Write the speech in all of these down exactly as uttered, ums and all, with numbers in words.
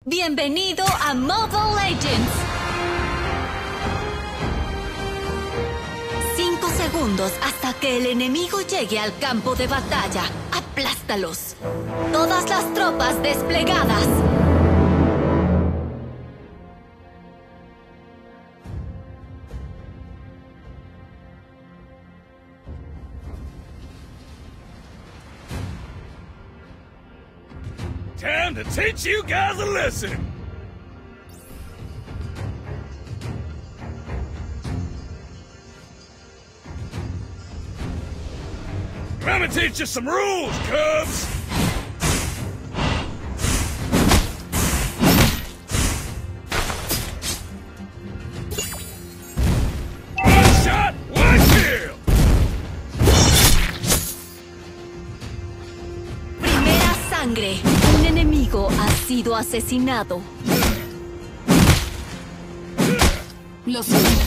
Bienvenido a Mobile Legends. Cinco segundos hasta que el enemigo llegue al campo de batalla. ¡Aplástalos! Todas las tropas desplegadas. Time to teach you guys a lesson! I'm gonna teach you some rules, Cubs! One shot, one kill! Primera sangre. Un enemigo ha sido asesinado. Lo siento.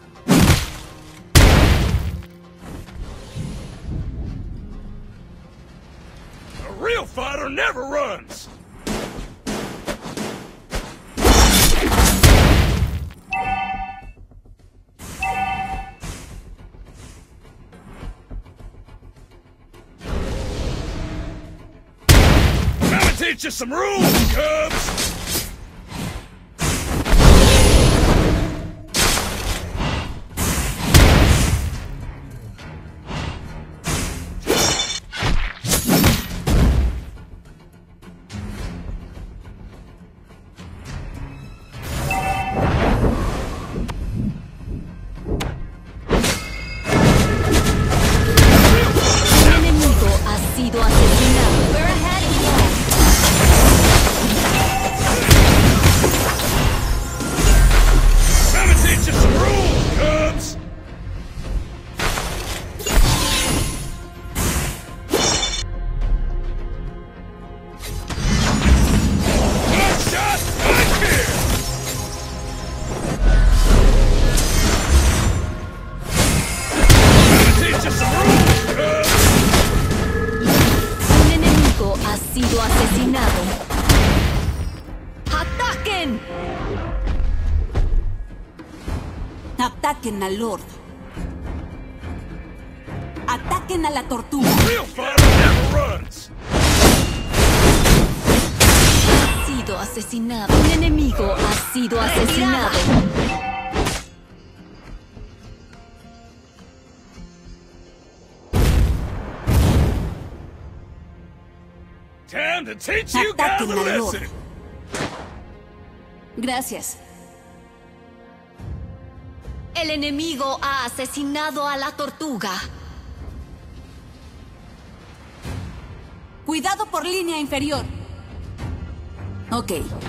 A real fighter never runs! I'm gonna teach you some rules, Cubs! Sido asesinado. We're ahead again. I'm gonna teach you some rules, Cubs! One shot, one kill! I'm gonna teach you some rules, Cubs! Un enemigo ha sido asesinado. ¡Ataquen! Ataquen al Lord. Ataquen a la tortuga. Real fighter never runs! Ha sido asesinado. Un enemigo ha sido asesinado. Time to teach you guys a Ataquen al Lord. lesson! Gracias. El enemigo ha asesinado a la tortuga. Cuidado por línea inferior. Ok.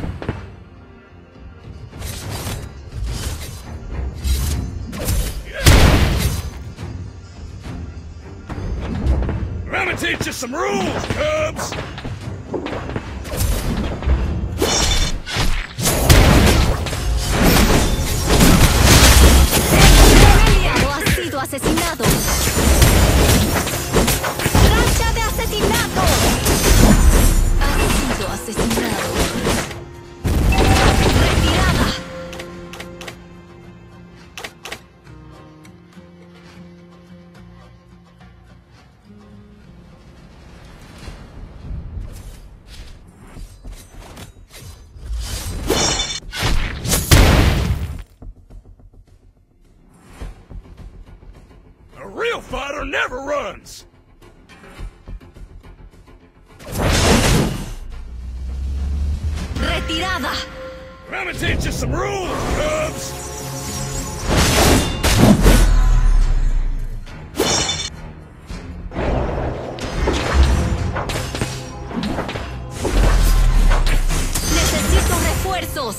I'm gonna teach you some rules, Cubs! Un aliado ha sido asesinado. ¡Racha de asesinato! Ha sido asesinado. Retirada. A real fighter never runs! Retirada. I'm gonna teach you some rules, Cubs! Necesito refuerzos.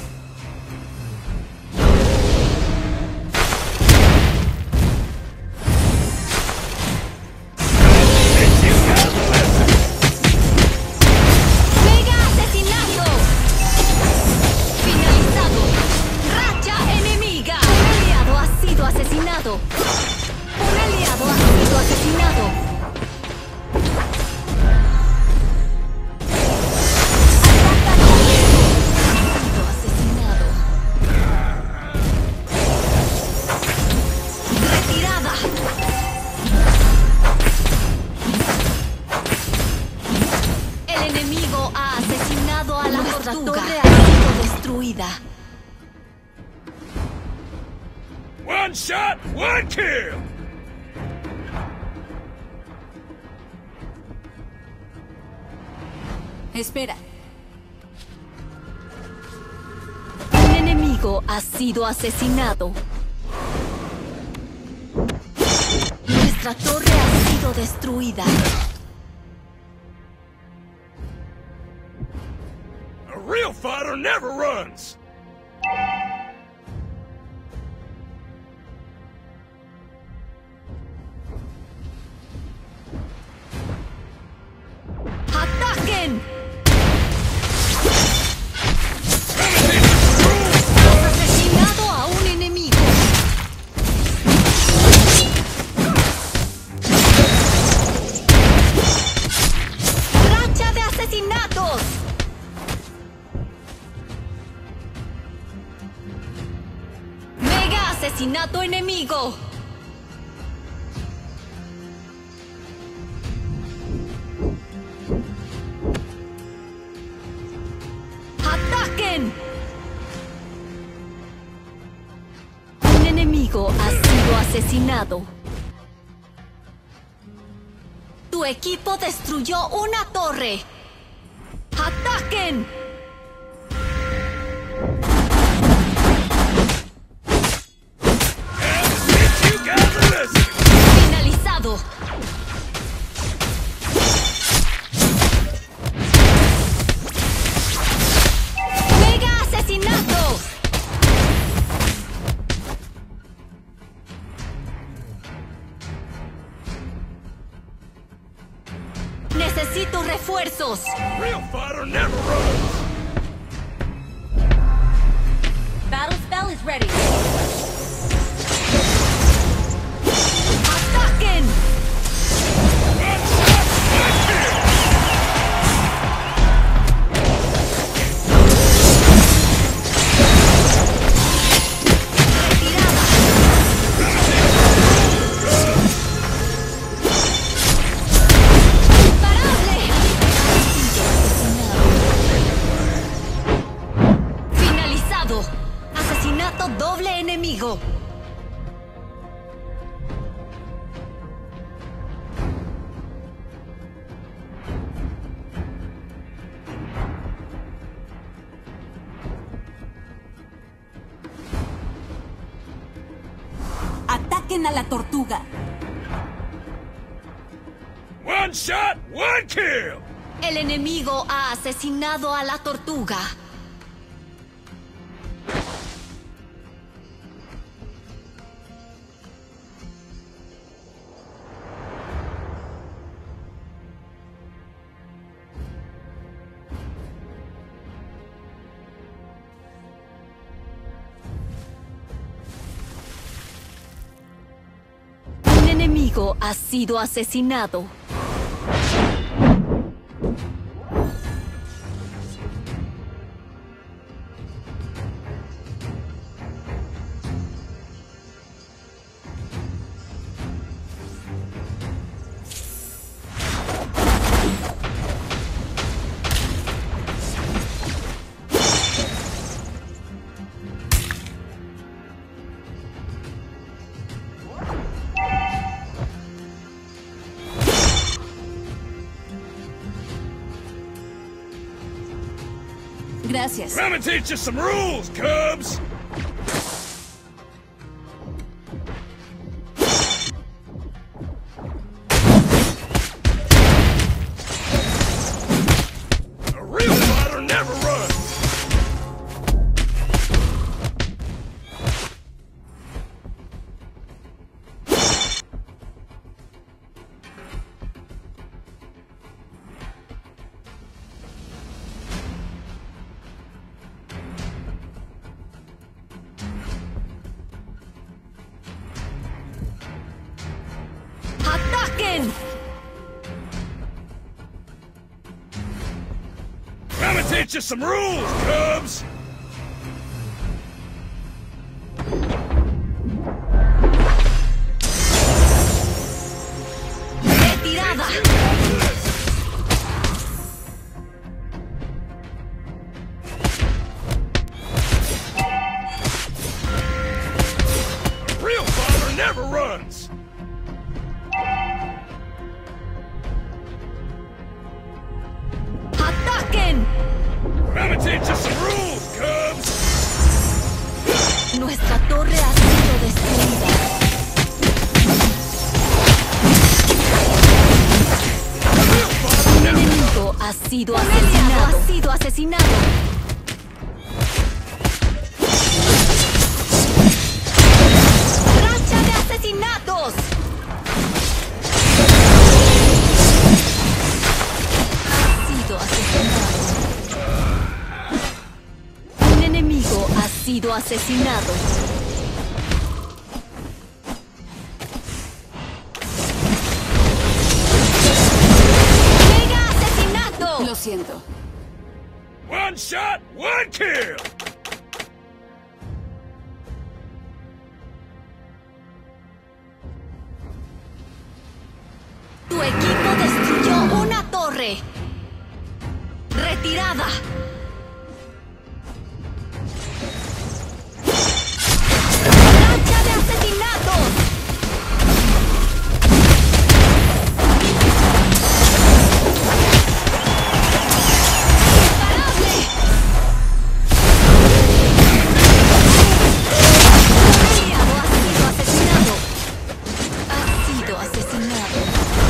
Teach you guys a lesson! ¡Mega asesinato! Finalizado. Racha enemiga. Un aliado ha sido asesinado. Un aliado ha sido asesinado. destruida. One shot, one kill! Espera. Un enemigo ha sido asesinado. Nuestra torre ha sido destruida. A real fighter never runs! ¡Ataquen! Has asesinado a un enemigo. ¡Racha de asesinatos! ¡Mega asesinato enemigo! ¡Ataquen! Un enemigo ha sido asesinado. Tu equipo destruyó una torre. ¡Ataquen! You got this! Finalizado. ¡Mega asesinato! Necesito refuerzos. Real fighter never runs! Battle spell is ready. ¡Ataquen! One shot, one kill! Retirada. ¡Imparable! Finalizado. Asesinato doble enemigo. Ataquen a la tortuga. One shot, one kill! El enemigo ha asesinado a la tortuga. Un enemigo ha sido asesinado. Gracias. Let me teach you some rules, Cubs! A real fighter never runs! ¡Ataquen! Let me teach you some rules, Cubs! ¡Retirada! never runs! ¡Ataquen! I'm gonna teach you some rules, Cubs! Nuestra torre ha sido destruida. Un enemigo ha sido asesinado. Ha sido asesinado. ¡Racha de asesinatos! Ha sido asesinado. Un enemigo ha sido asesinado. ¡Mega asesinato! Lo siento. One shot, one kill! Tu equipo destruyó una torre. Retirada. ¡Racha de asesinatos! ¡Imparable! Un aliado ha sido asesinado. Ha sido asesinado.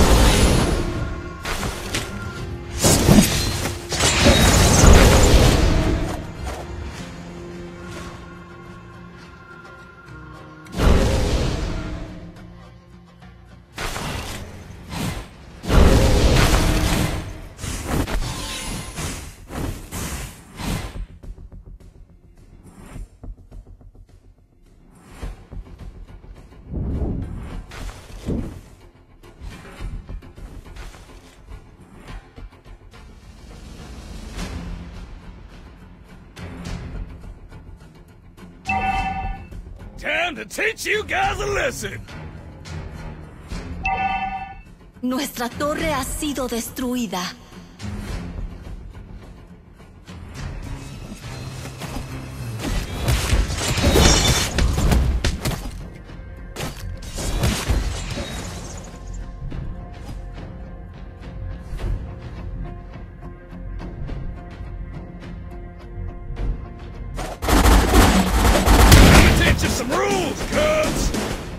Time to teach you guys a lesson! Nuestra torre ha sido destruida. I'm gonna teach you some rules, Cubs!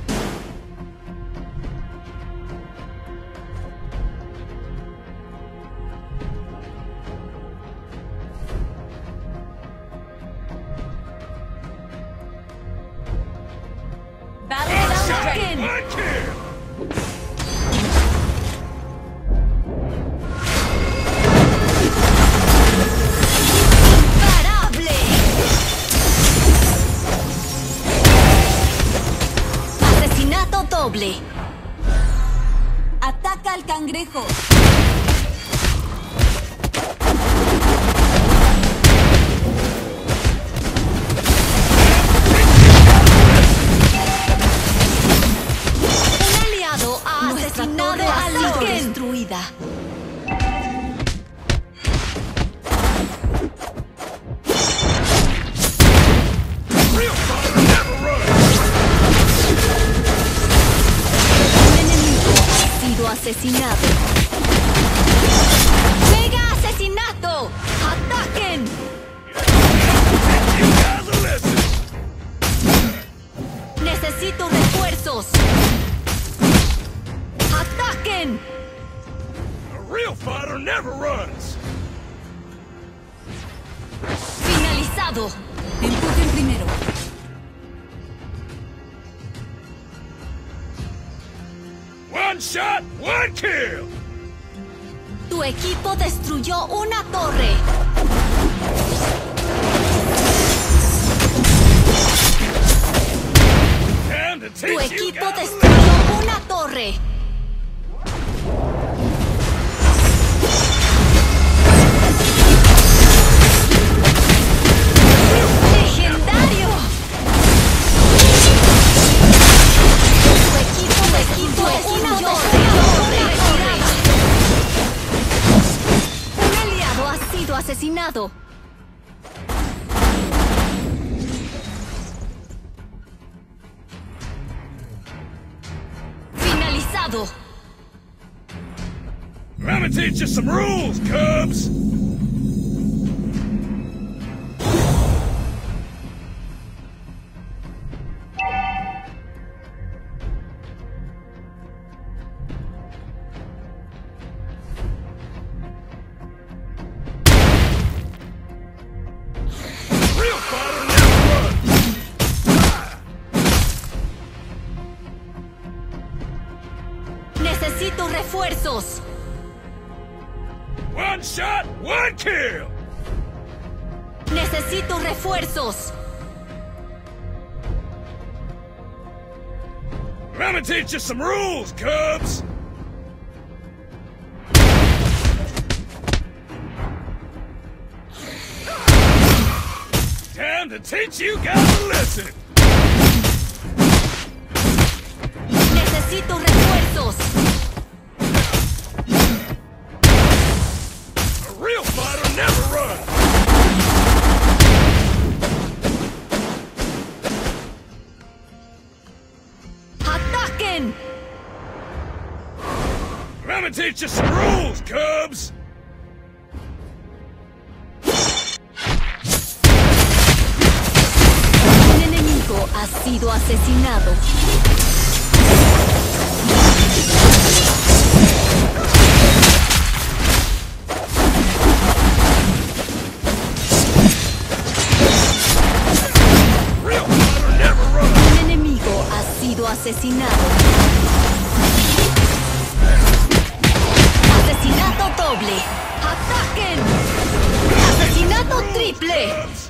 Battle Shot, Falcon. one kill! ¡Imparable! Asesinato doble. Ataca al cangrejo. Un aliado ha asesinado a Liken. Destruida. Real fighter never runs! Un enemigo ha sido asesinado. ¡Mega asesinato! ¡Ataquen! Teach you guys a lesson! ¡Necesito refuerzos! ¡Ataquen! A real fighter never runs! ¡Finalizado! Empujen primero. One shot, one kill! Tu equipo destruyó una torre. Time to Tu teach you equipo guys a lesson! destruyó una torre. ¡Legendario! Tu equipo destruyó una torre. Un aliado ha sido asesinado. derrotado. I'm gonna teach you some rules, Cubs! Real fighter never runs! Necesito refuerzos. One shot, one kill! Necesito refuerzos. I'm gonna teach you some rules, Cubs! Time to teach you guys a lesson! Necesito refuerzos. A real fighter never runs! ¡Ataquen! I'm gonna teach you some rules, Cubs! Un enemigo ha sido asesinado. Real fighter never runs! Un enemigo ha sido asesinado. Asesinato doble. ¡Ataquen! Asesinato triple. Cubs!